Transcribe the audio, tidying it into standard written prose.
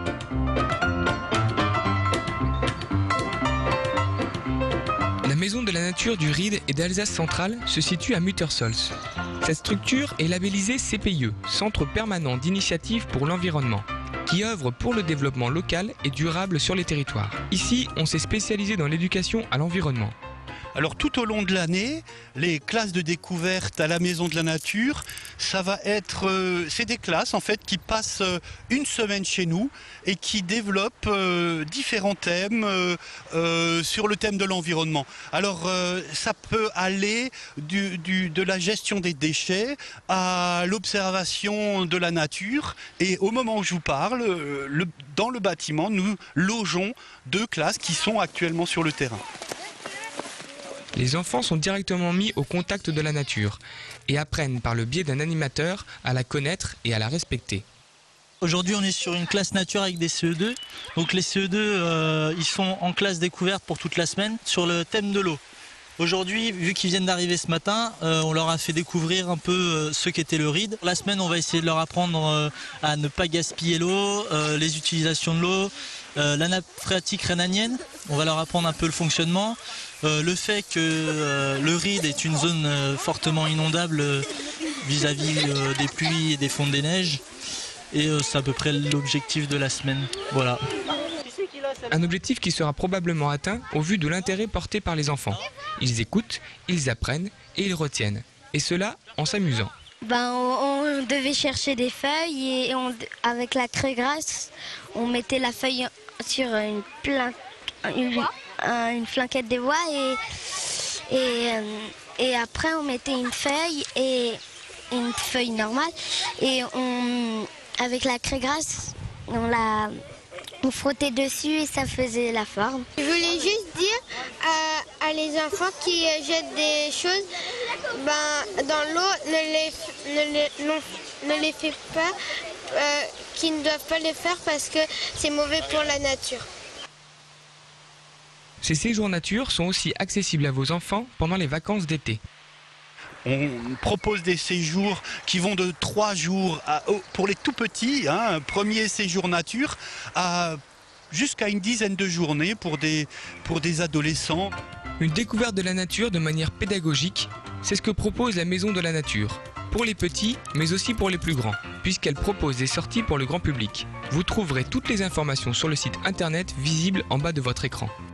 La Maison de la Nature du Ried et d'Alsace centrale se situe à Muttersols. Cette structure est labellisée CPIE, Centre permanent d'initiative pour l'environnement, qui œuvre pour le développement local et durable sur les territoires. Ici, on s'est spécialisé dans l'éducation à l'environnement. Alors tout au long de l'année, les classes de découverte à la Maison de la Nature, ça va être, c'est des classes en fait qui passent une semaine chez nous et qui développent différents thèmes sur le thème de l'environnement. Alors ça peut aller de la gestion des déchets à l'observation de la nature. Et au moment où je vous parle, dans le bâtiment, nous logeons 2 classes qui sont actuellement sur le terrain. Les enfants sont directement mis au contact de la nature et apprennent par le biais d'un animateur à la connaître et à la respecter. Aujourd'hui, on est sur une classe nature avec des CE2. Donc les CE2, ils sont en classe découverte pour toute la semaine sur le thème de l'eau. Aujourd'hui, vu qu'ils viennent d'arriver ce matin, on leur a fait découvrir un peu ce qu'était le Ried. La semaine, on va essayer de leur apprendre à ne pas gaspiller l'eau, les utilisations de l'eau, la nappe phréatique rhénanienne. On va leur apprendre un peu le fonctionnement. Le fait que le Ried est une zone fortement inondable vis-à-vis des pluies et des fontes des neiges. Et c'est à peu près l'objectif de la semaine. Voilà. Un objectif qui sera probablement atteint au vu de l'intérêt porté par les enfants. Ils écoutent, ils apprennent et ils retiennent. Et cela en s'amusant. On devait chercher des feuilles et avec la craie grasse, on mettait la feuille sur une flanquette des bois et après on mettait une feuille normale et avec la craie grasse, on frottait dessus et ça faisait la forme. Je voulais juste dire à les enfants qui jettent des choses dans l'eau, ne les faites pas, qu'ils ne doivent pas le faire parce que c'est mauvais pour la nature. Ces séjours nature sont aussi accessibles à vos enfants pendant les vacances d'été. On propose des séjours qui vont de 3 jours pour les tout petits, premier séjour nature, jusqu'à une dizaine de journées pour des adolescents. Une découverte de la nature de manière pédagogique, c'est ce que propose la Maison de la Nature. Pour les petits, mais aussi pour les plus grands, puisqu'elle propose des sorties pour le grand public. Vous trouverez toutes les informations sur le site internet visible en bas de votre écran.